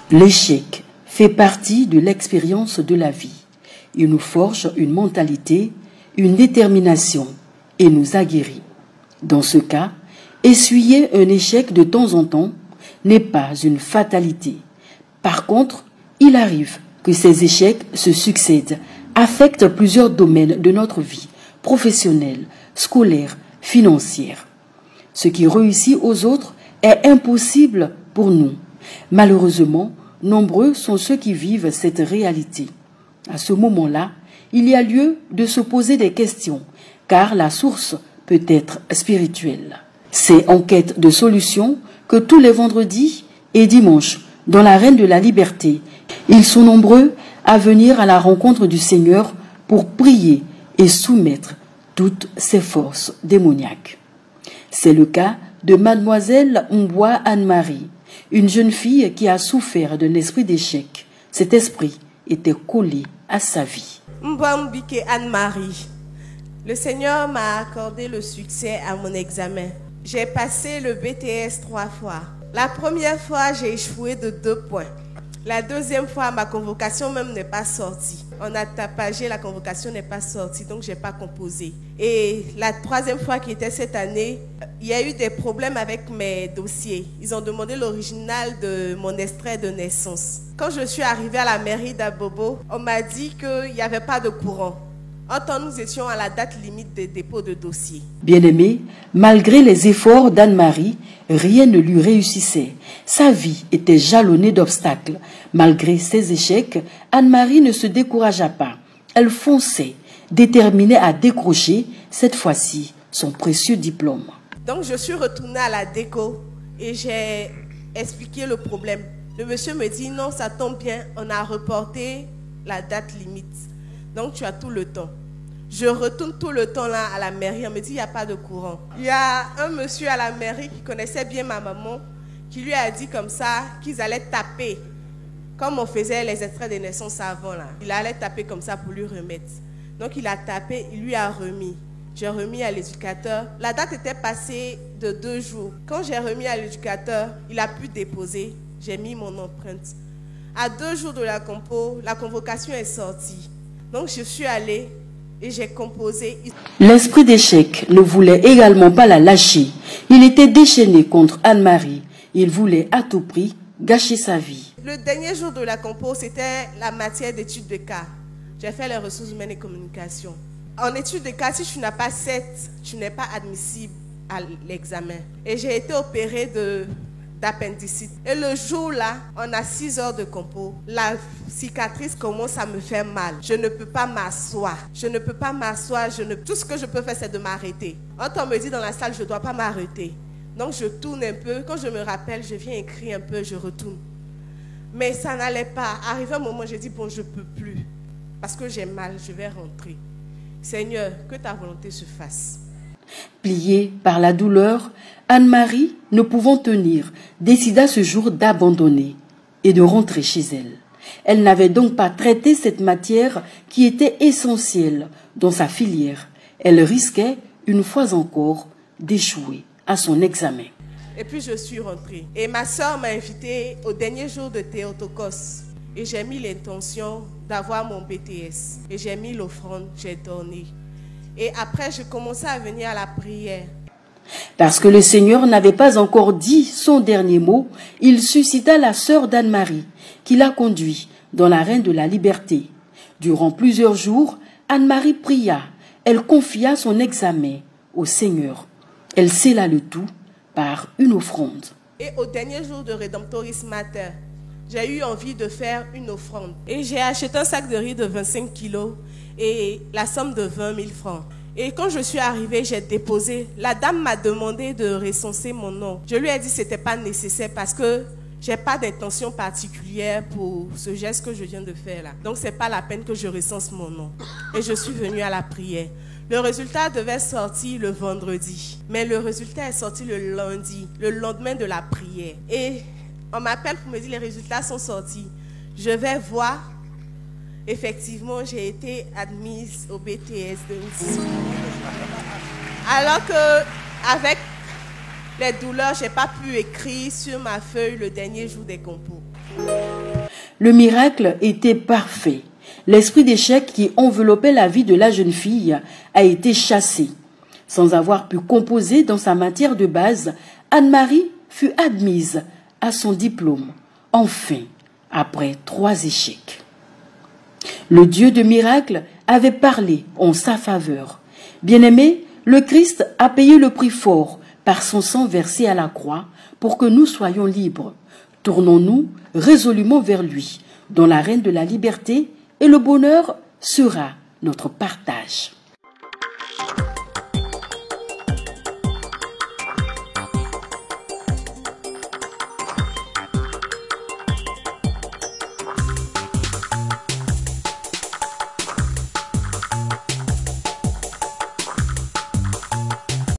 L'échec fait partie de l'expérience de la vie. Il nous forge une mentalité, une détermination et nous aguerrit. Dans ce cas, essuyer un échec de temps en temps n'est pas une fatalité. Par contre, il arrive que ces échecs se succèdent, affectent plusieurs domaines de notre vie, professionnelle, scolaire, financière. Ce qui réussit aux autres est impossible pour nous. Malheureusement, nombreux sont ceux qui vivent cette réalité. À ce moment-là, il y a lieu de se poser des questions, car la source peut être spirituelle. C'est en quête de solutions que tous les vendredis et dimanches, dans l'arène de la liberté, ils sont nombreux à venir à la rencontre du Seigneur pour prier et soumettre toutes ses forces démoniaques. C'est le cas de mademoiselle Mboua Anne-Marie, une jeune fille qui a souffert d'un esprit d'échec. Cet esprit était collé à sa vie. Mboua Mbike Anne-Marie, le Seigneur m'a accordé le succès à mon examen. J'ai passé le BTS 3 fois. La première fois, j'ai échoué de 2 points. La deuxième fois, ma convocation même n'est pas sortie. On a tapagé, la convocation n'est pas sortie, donc je n'ai pas composé. Et la troisième fois qui était cette année, il y a eu des problèmes avec mes dossiers. Ils ont demandé l'original de mon extrait de naissance. Quand je suis arrivée à la mairie d'Abobo, on m'a dit qu'il n'y avait pas de courant. En temps, nous étions à la date limite des dépôts de dossiers. Bien-aimé, malgré les efforts d'Anne-Marie, rien ne lui réussissait. Sa vie était jalonnée d'obstacles. Malgré ses échecs, Anne-Marie ne se découragea pas. Elle fonçait, déterminée à décrocher, cette fois-ci, son précieux diplôme. Donc je suis retournée à la déco et j'ai expliqué le problème. Le monsieur me dit, non, ça tombe bien, on a reporté la date limite. Donc tu as tout le temps. Je retourne tout le temps là à la mairie, on me dit, il n'y a pas de courant. Il y a un monsieur à la mairie qui connaissait bien ma maman, qui lui a dit comme ça qu'ils allaient taper, comme on faisait les extraits de naissance avant là. Il allait taper comme ça pour lui remettre. Donc il a tapé, il lui a remis. J'ai remis à l'éducateur. La date était passée de 2 jours. Quand j'ai remis à l'éducateur, il a pu déposer. J'ai mis mon empreinte. À 2 jours de la compo, la convocation est sortie. Donc je suis allée et j'ai composé. L'esprit d'échec ne voulait également pas la lâcher. Il était déchaîné contre Anne-Marie. Il voulait à tout prix gâcher sa vie. Le dernier jour de la compo, c'était la matière d'études de cas. J'ai fait les ressources humaines et communication. En études de cas, si tu n'as pas 7, tu n'es pas admissible à l'examen. Et j'ai été opérée d'appendicite. Et le jour-là, on a 6 heures de compo. La cicatrice commence à me faire mal. Je ne peux pas m'asseoir. Je ne peux pas m'asseoir. Tout ce que je peux faire, c'est de m'arrêter. Quand on me dit dans la salle, je ne dois pas m'arrêter. Donc je tourne un peu. Quand je me rappelle, je viens écrire un peu, je retourne. Mais ça n'allait pas. Arrivé un moment, j'ai dit, bon, je ne peux plus. Parce que j'ai mal, je vais rentrer. Seigneur, que ta volonté se fasse. Pliée par la douleur, Anne-Marie, ne pouvant tenir, décida ce jour d'abandonner et de rentrer chez elle. Elle n'avait donc pas traité cette matière qui était essentielle dans sa filière. Elle risquait, une fois encore, d'échouer à son examen. Et puis je suis rentrée. Et ma soeur m'a invitée au dernier jour de Théotokos. Et j'ai mis l'intention d'avoir mon BTS. Et j'ai mis l'offrande, j'ai donné. Et après, je commençais à venir à la prière. Parce que le Seigneur n'avait pas encore dit son dernier mot, il suscita la sœur d'Anne-Marie, qui l'a conduit dans l'arène de la liberté. Durant plusieurs jours, Anne-Marie pria. Elle confia son examen au Seigneur. Elle scella le tout par une offrande. Et au dernier jour de Redemptoris Mater, j'ai eu envie de faire une offrande. Et j'ai acheté un sac de riz de 25 kilos et la somme de 20 000 francs. Et quand je suis arrivée, j'ai déposé. La dame m'a demandé de recenser mon nom. Je lui ai dit que ce n'était pas nécessaire parce que je n'ai pas d'intention particulière pour ce geste que je viens de faire là. Donc, ce n'est pas la peine que je recense mon nom. Et je suis venue à la prière. Le résultat devait sortir le vendredi. Mais le résultat est sorti le lundi, le lendemain de la prière. Et on m'appelle pour me dire que les résultats sont sortis. Je vais voir. Effectivement, j'ai été admise au BTS 2018. Alors que, avec les douleurs, je n'ai pas pu écrire sur ma feuille le dernier jour des compos. Le miracle était parfait. L'esprit d'échec qui enveloppait la vie de la jeune fille a été chassé. Sans avoir pu composer dans sa matière de base, Anne-Marie fut admise à son diplôme, enfin, après 3 échecs. Le Dieu de miracles avait parlé en sa faveur. Bien-aimé, le Christ a payé le prix fort par son sang versé à la croix pour que nous soyons libres. Tournons-nous résolument vers lui, dont la reine de la liberté et le bonheur sera notre partage.